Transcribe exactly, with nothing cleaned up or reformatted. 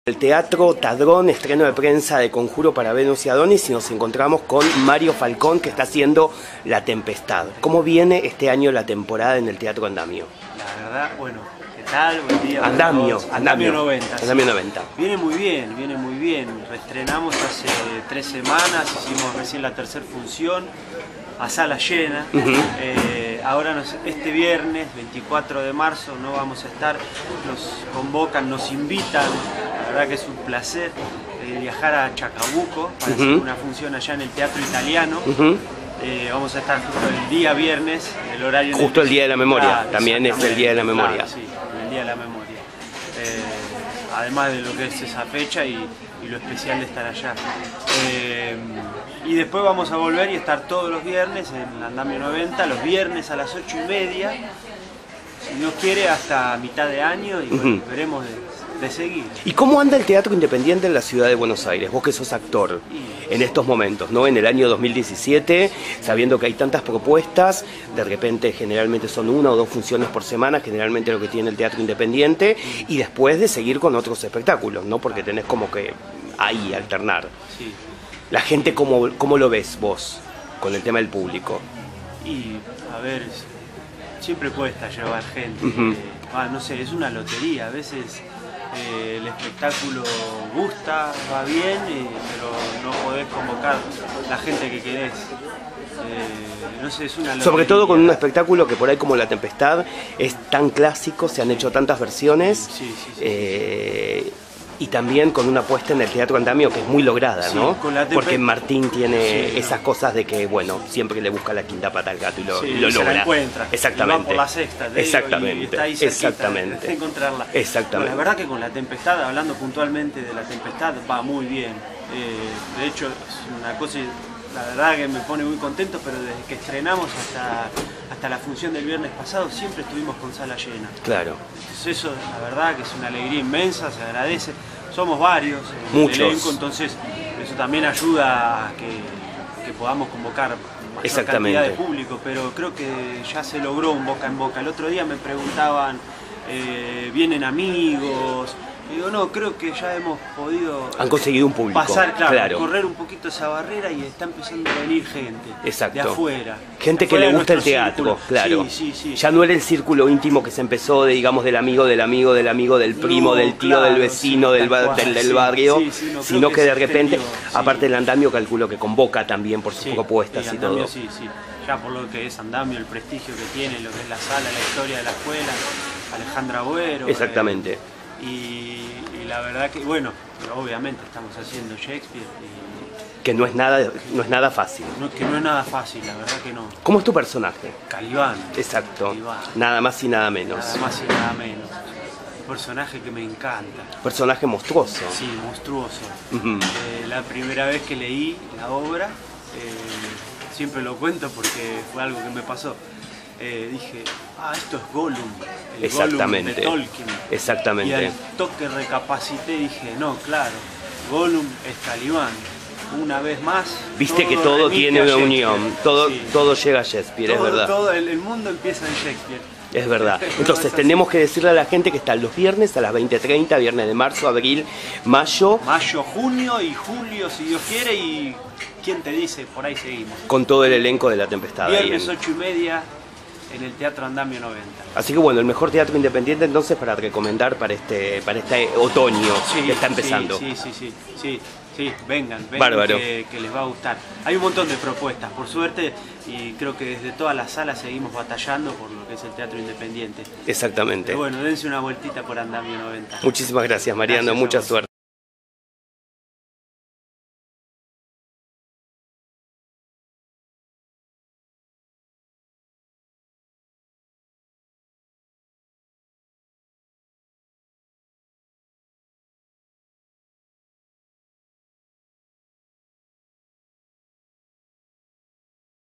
El Teatro Tadrón, estreno de prensa de Conjuro para Venus y Adonis, y nos encontramos con Mario Falcón, que está haciendo La Tempestad. ¿Cómo viene este año la temporada en el Teatro Andamio? La verdad, bueno, ¿qué tal? Buen día. Andamio, Andamio, Andamio noventa. Andamio noventa. Viene muy bien, viene muy bien. Reestrenamos hace tres semanas, hicimos recién la tercera función a sala llena. Uh-huh. eh, ahora nos, este viernes, veinticuatro de marzo, no vamos a estar, nos convocan, nos invitan. La verdad que es un placer eh, viajar a Chacabuco para uh-huh. hacer una función allá en el Teatro Italiano. Uh-huh. eh, vamos a estar justo el día viernes, el horario... Justo el, el Día de la Memoria, claro, también es el Día de la Memoria. Claro, sí, el Día de la Memoria. Eh, además de lo que es esa fecha y, y lo especial de estar allá. Eh, y después vamos a volver y estar todos los viernes en Andamio noventa, los viernes a las ocho y media, si Dios quiere hasta mitad de año, y bueno, uh-huh. veremos de, de seguir. ¿Y cómo anda el teatro independiente en la ciudad de Buenos Aires? Vos que sos actor y... en estos momentos, ¿no? En el año dos mil diecisiete, sabiendo que hay tantas propuestas, de repente generalmente son una o dos funciones por semana, generalmente lo que tiene el teatro independiente, y después de seguir con otros espectáculos, ¿no? Porque tenés como que ahí alternar. Sí. La gente, ¿cómo, cómo lo ves vos con el tema del público? Y, a ver, siempre cuesta llevar gente. Uh-huh. eh, ah, no sé, es una lotería. A veces eh, el espectáculo gusta, va bien, eh, pero no podés convocar la gente que querés. Eh, no sé, es una lotería. Sobre todo con un espectáculo que por ahí como La Tempestad es tan clásico, se han hecho tantas versiones. Sí, sí, sí. Eh, Y también con una apuesta en el Teatro Andamio que es muy lograda, sí, ¿no? Porque Martín tiene sí, esas no. cosas de que, bueno, siempre le busca la quinta pata al gato y lo, sí, y lo y logra. Se la encuentra. Exactamente. Y va por la sexta, te Exactamente. Digo, y está ahí cerquita, Exactamente. De encontrarla. Exactamente. Bueno, la verdad que con La Tempestad, hablando puntualmente de La Tempestad, va muy bien. Eh, de hecho, es una cosa, la verdad que me pone muy contento, pero desde que estrenamos hasta, hasta la función del viernes pasado, siempre estuvimos con sala llena. Claro. Entonces eso, la verdad que es una alegría inmensa, se agradece. Somos varios en Muchos. el elenco, entonces eso también ayuda a que, que podamos convocar mayor cantidad de público, pero creo que ya se logró un boca en boca. El otro día me preguntaban, eh, ¿vienen amigos? Digo, no, creo que ya hemos podido Han conseguido un público, pasar, claro, claro. correr un poquito esa barrera y está empezando a venir gente. Exacto. De afuera. Gente de que afuera le gusta el teatro, círculo. claro. Sí, sí, sí. Ya no era el círculo íntimo que se empezó de, digamos, del amigo, del amigo, del amigo, del primo, no, del tío, claro, del vecino, sí, del, cual, del, del sí, barrio, sí, sí, no, sino que, que de repente, extendió, aparte sí. del Andamio, calculo que convoca también por sus sí, propuestas sí, y Andamio, todo. Sí, sí. Ya por lo que es Andamio, el prestigio que tiene, lo que es la sala, la historia de la escuela, Alejandra Agüero. Exactamente. Eh, y, y la verdad que, bueno, obviamente estamos haciendo Shakespeare. Y, que no es nada, no es nada fácil. No, que no es nada fácil, la verdad que no. ¿Cómo es tu personaje? Calibán. Exacto. Calibán. Nada más y nada menos. Nada más y nada menos. Un personaje que me encanta. Personaje monstruoso. Sí, monstruoso. Uh-huh. eh, la primera vez que leí la obra, eh, siempre lo cuento porque fue algo que me pasó. Eh, dije, ah, esto es Gollum, el Exactamente. Gollum de Tolkien. Exactamente. Y al toque recapacité y dije, no, claro, Gollum es Calibán. Una vez más. Viste todo que todo tiene una unión, todo, sí. todo llega a Shakespeare, todo, es verdad. Todo el, el mundo empieza en Shakespeare. Es verdad. Entonces tenemos que decirle a la gente que están los viernes a las veinte treinta, viernes de marzo, abril, mayo. Mayo, junio y julio, si Dios quiere, y quién te dice, por ahí seguimos. Con todo el elenco de La Tempestad. Viernes ocho y media en el Teatro Andamio noventa. Así que bueno, el mejor teatro independiente entonces para recomendar para este, para este otoño sí, que está empezando. Sí, sí, sí, sí, sí, sí, vengan, vengan que, que les va a gustar. Hay un montón de propuestas, por suerte, y creo que desde todas las salas seguimos batallando por lo que es el teatro independiente. Exactamente. Pero bueno, dense una vueltita por Andamio noventa. Muchísimas gracias, Mariano, gracias, mucha suerte.